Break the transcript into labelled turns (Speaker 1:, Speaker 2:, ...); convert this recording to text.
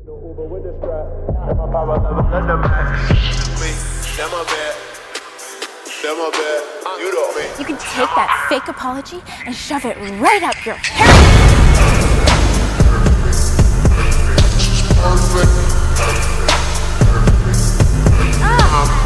Speaker 1: You can take that fake apology and shove it right up your hair. Ah!